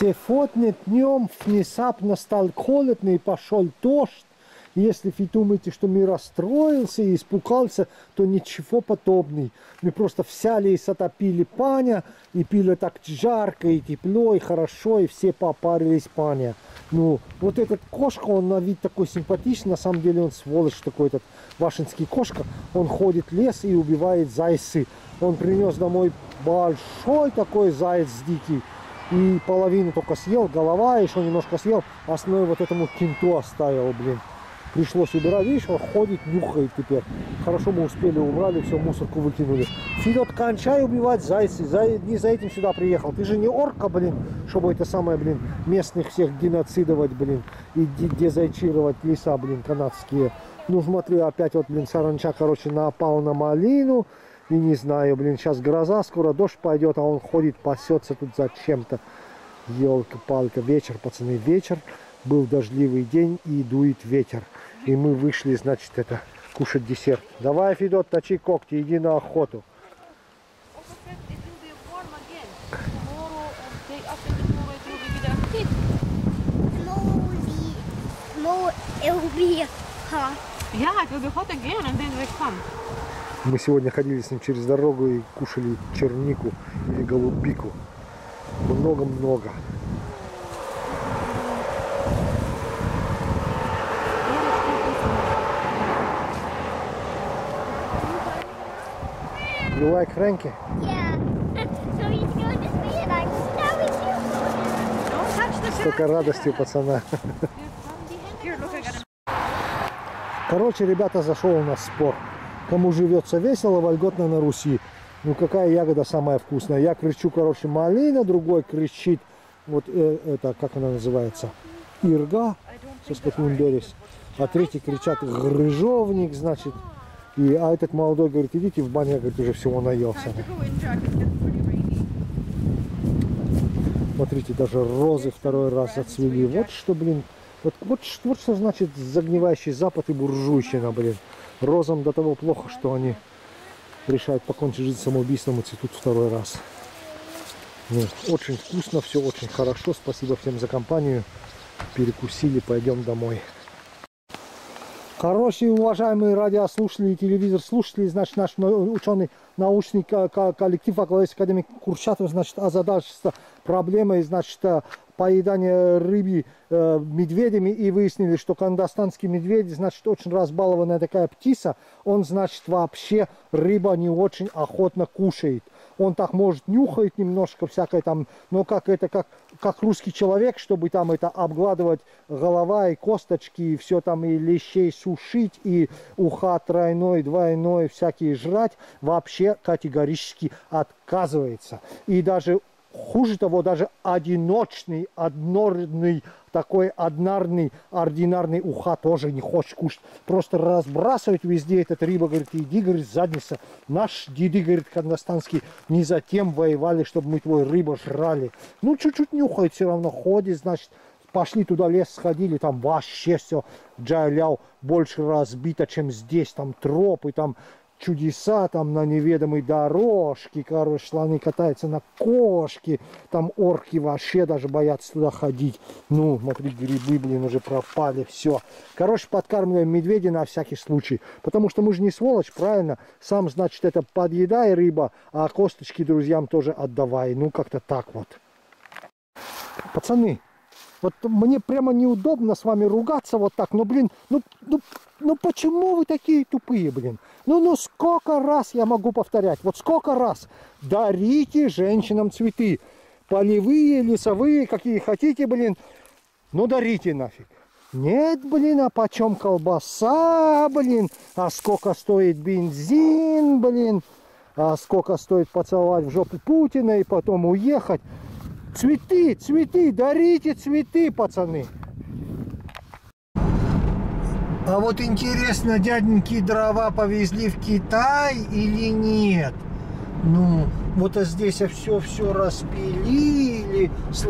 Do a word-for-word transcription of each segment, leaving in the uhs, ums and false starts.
Сегодня днем внезапно стал холодно и пошел дождь. Если вы думаете, что мы расстроился и испугался, то ничего подобного. Мы просто взяли и сотопили паня, и пили так жарко, и тепло, и хорошо, и все попарились паня. Ну, вот этот кошка, он на вид такой симпатичный, на самом деле он сволочь такой, этот вашинский кошка. Он ходит в лес и убивает зайцы. Он принес домой большой такой заяц дикий. И половину только съел, голова еще немножко съел, а основной вот этому кенту оставил, блин. Пришлось убирать, видишь, он ходит, нюхает теперь. Хорошо мы успели, убрали, все, мусорку выкинули. Вперед, кончай убивать зайцы, за, не за этим сюда приехал. Ты же не орка, блин, чтобы это самое, блин, местных всех геноцидовать, блин, и дезайчировать леса, блин, канадские. Ну, смотри, опять вот, блин, саранча, короче, напал на малину. И не знаю, блин, сейчас гроза, скоро дождь пойдет, а он ходит, пасется тут зачем-то. Елка-палка, вечер, пацаны, вечер. Был дождливый день и дует ветер. И мы вышли, значит, это, кушать десерт. Давай, Федот, точи когти, иди на охоту. Мы сегодня ходили с ним через дорогу и кушали чернику или голубику. Много-много. You like Frankie? Yeah. So he's going to me and I'm stabbing you. Don't touch the Столько радости у пацана. Here, look, I got him. Короче, ребята, зашел у нас спор. Кому живется весело, вольготно на Руси. Ну, какая ягода самая вкусная? Я кричу, короче, малина, другой кричит, вот э, это, как она называется, ирга, а третий кричат грыжовник, значит. И, а этот молодой говорит, идите в баню, я, говорит, уже всего наелся. Смотрите, даже розы второй раз зацвели. Вот что, блин, вот, вот, вот что значит загнивающий Запад и буржуйщина, блин. Розам до того плохо, что они решают покончить жизнь самоубийством и цветут второй раз. Ну, очень вкусно, все очень хорошо. Спасибо всем за компанию. Перекусили, пойдем домой. Хорошие, уважаемые радиослушатели и телевизор слушатели, значит, наш ученый научный коллектив Академии академик Курчатов, значит, озадачился проблемой, значит, поедания рыбы э, медведями, и выяснили, что кандостанский медведь, значит, очень разбалованная такая птица, он, значит, вообще рыба не очень охотно кушает. Он так, может, нюхает немножко всякое там, но как это, как, как русский человек, чтобы там это обгладывать голова и косточки, и все там, и лещей сушить, и уха тройной, двойной, всякие жрать, вообще категорически отказывается. И даже хуже того, даже одиночный, однорный, такой однарный, ординарный уха тоже не хочет кушать. Просто разбрасывать везде этот рыба, говорит, иди, говорит, задница. Наш деды, говорит, кандостанский, не затем воевали, чтобы мы твой рыбу жрали. Ну, чуть-чуть нюхает, все равно ходит, значит. Пошли туда, лес сходили, там вообще все джайляу больше разбито, чем здесь. Там тропы, там чудеса, там на неведомой дорожке, короче, слоны катаются на кошке, там орки вообще даже боятся туда ходить. Ну, смотри, грибы, блин, уже пропали, все. Короче, подкармливаем медведя на всякий случай, потому что мы же не сволочь, правильно? Сам, значит, это подъедай рыба, а косточки друзьям тоже отдавай. Ну, как-то так вот. Пацаны, вот мне прямо неудобно с вами ругаться вот так, но, блин, ну, ну, ну почему вы такие тупые, блин? Ну, ну сколько раз я могу повторять, вот сколько раз дарите женщинам цветы, полевые, лесовые, какие хотите, блин, ну дарите нафиг. Нет, блин, а почем колбаса, блин, а сколько стоит бензин, блин, а сколько стоит поцеловать в жопу Путина и потом уехать. Цветы, цветы, дарите цветы, пацаны. А вот интересно, дяденьки дрова повезли в Китай или нет? Ну, вот а здесь все-все распилили,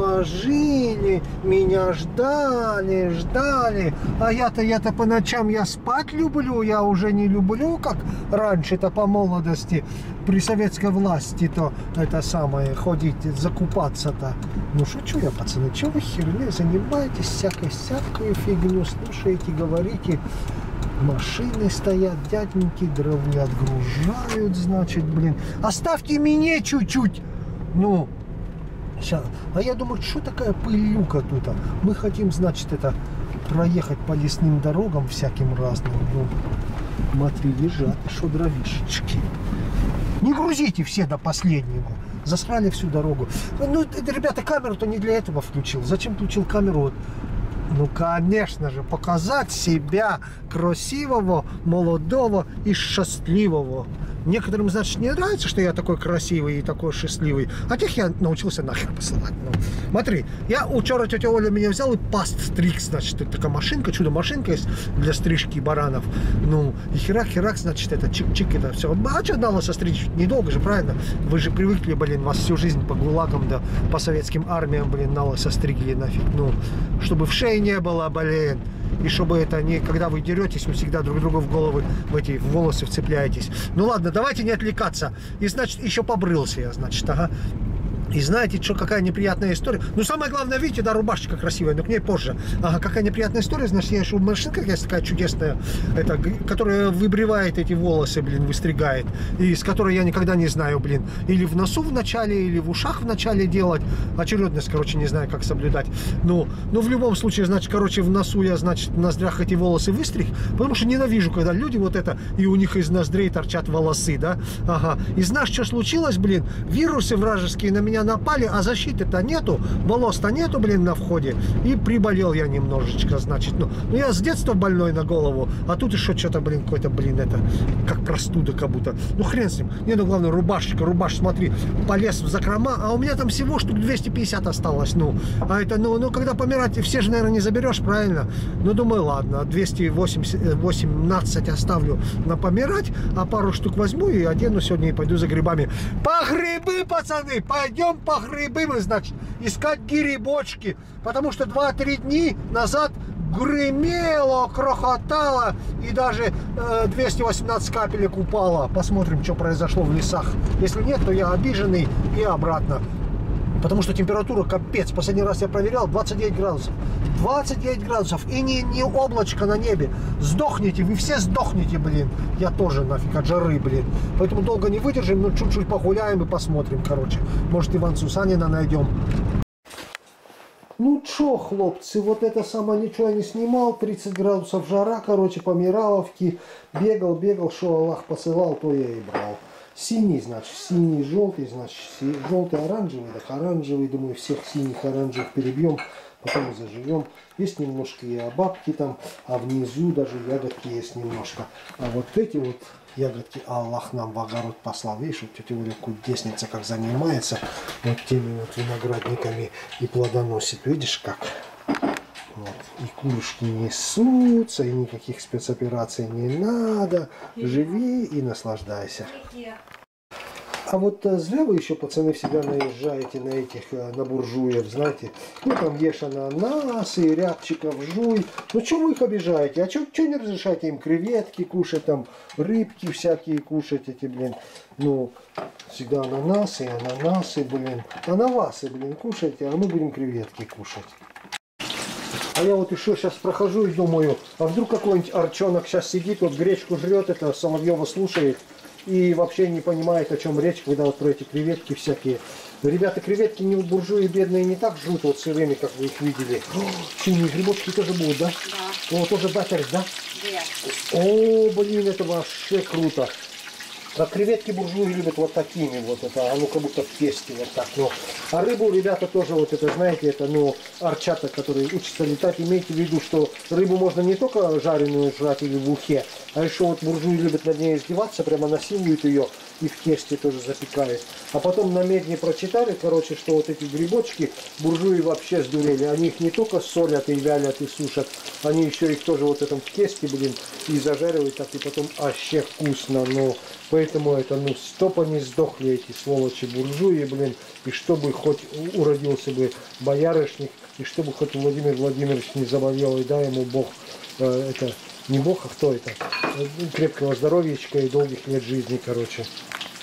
сложили, меня ждали, ждали. А я-то, я-то по ночам я спать люблю, я уже не люблю, как раньше-то по молодости, при советской власти-то это самое, ходить, закупаться-то. Ну, шучу я, пацаны, что вы херней занимаетесь, всякой-всякой фигню слушаете, говорите. Машины стоят, дяденьки дровы отгружают, значит, блин. Оставьте меня чуть-чуть. Ну, сейчас. А я думаю, что такая пылюка тут? Мы хотим, значит, это проехать по лесным дорогам всяким разным. Ну, смотри, лежат, что дровишечки. Не грузите все до последнего. Засрали всю дорогу. Ну, ребята, камеру-то не для этого включил. Зачем включил камеру? Ну, конечно же, показать себя красивого, молодого и счастливого. Некоторым, значит, не нравится, что я такой красивый и такой счастливый. А тех я научился нахер посылать. Ну, смотри, я учера тетя Оля меня взял и паст стриг, значит, это такая машинка, чудо-машинка есть для стрижки баранов. Ну, и херак-херак, значит, это чик-чик, это все. А что надо состричь? Недолго же, правильно? Вы же привыкли, блин, вас всю жизнь по гулагам, да, по советским армиям, блин, нало состригли нафиг. Ну, чтобы в шее не было, блин. И чтобы это не, когда вы деретесь, вы всегда друг другу в головы, в эти в волосы вцепляетесь. Ну ладно, давайте не отвлекаться. И значит, еще побрился я, значит, ага. И знаете, что, какая неприятная история? Ну, самое главное, видите, да, рубашечка красивая, но к ней позже. Ага, какая неприятная история, значит, я еще машинка есть такая чудесная, это, которая выбривает эти волосы, блин, выстригает, и с которой я никогда не знаю, блин, или в носу в начале, или в ушах в начале делать. Очередность, короче, не знаю, как соблюдать. Ну, ну, в любом случае, значит, короче, в носу я, значит, в ноздрях эти волосы выстриг, потому что ненавижу, когда люди вот это, и у них из ноздрей торчат волосы, да, ага. И знаешь, что случилось, блин? Вирусы вражеские на меня напали, а защиты-то нету, волос-то нету, блин, на входе. И приболел я немножечко, значит. Ну, ну я с детства больной на голову, а тут еще что-то, блин, какой-то, блин, это, как простуда как будто. Ну, хрен с ним. Не, ну, главное, рубашечка, рубаш, смотри, полез в закрома, а у меня там всего штук двести пятьдесят осталось, ну. А это, ну, ну, когда помирать, все же, наверное, не заберешь, правильно? Ну, думаю, ладно, двести восемнадцать оставлю на помирать, а пару штук возьму и одену сегодня и пойду за грибами. По грибы, пацаны, пойдем по грибы мы, значит, искать грибочки, потому что два-три дни назад гремело, крохотало и даже э, двести восемнадцать капелек упало. Посмотрим, что произошло в лесах. Если нет, то я обиженный и обратно. Потому что температура капец. Последний раз я проверял, двадцать девять градусов. двадцать девять градусов. И не, не облачко на небе. Сдохните, вы все сдохнете, блин. Я тоже нафиг от жары, блин. Поэтому долго не выдержим, но чуть-чуть погуляем и посмотрим, короче. Может, Иван Сусанина найдем. Ну чё, хлопцы, вот это самое ничего я не снимал. тридцать градусов жара, короче, по Мираловке. Бегал, бегал, что Аллах посылал, то я и брал. Синий, значит, синий, желтый, значит, желтый, оранжевый, так оранжевый, думаю, всех синих, оранжевых перебьем, потом заживем. Есть немножко и бабки там, а внизу даже ягодки есть немножко. А вот эти вот ягодки Аллах нам в огород послал. Видишь, вот тетя Оля кудесница как занимается вот теми вот виноградниками и плодоносит. Видишь, как? Вот. И курочки несутся, и никаких спецопераций не надо. Живи и наслаждайся. А вот а, зря вы еще, пацаны, всегда наезжаете на этих, а, на буржуев, знаете. Ну, там ешь ананасы, рябчиков жуй. Ну, что вы их обижаете? А что не разрешаете им креветки кушать, там, рыбки всякие кушать, эти, блин. Ну, всегда ананасы, ананасы, блин. Ананасы, блин, кушайте, а мы будем креветки кушать. А я вот еще сейчас прохожу и думаю, а вдруг какой-нибудь арчонок сейчас сидит, вот гречку жрет, это Соловьева слушает и вообще не понимает, о чем речь, когда вот про эти креветки всякие. Но, ребята, креветки не буржуи бедные не так жрут вот сырыми, как вы их видели. Синие грибочки тоже будут, да? Да. О, тоже батарь, да? Да. О, блин, это вообще круто. А креветки буржуи любят вот такими вот, это, оно как будто в тесте вот так. Но, а рыбу, ребята, тоже вот это, знаете, это, ну, арчата, которые учатся летать, имейте в виду, что рыбу можно не только жареную жрать или в ухе, а еще вот буржуи любят над ней издеваться, прямо насилуют ее и в тесте тоже запекают. А потом на медне прочитали, короче, что вот эти грибочки буржуи вообще сдурели. Они их не только солят и вялят и сушат, они еще их тоже вот в этом в тесте, блин, и зажаривают так, и потом вообще вкусно. Но поэтому это, ну, стопа не сдохли эти сволочи буржуи, блин, и чтобы хоть уродился бы боярышник, и чтобы хоть Владимир Владимирович не заболел, и дай ему Бог, э, это, не Бог, а кто это, крепкого здоровьечка и долгих лет жизни, короче.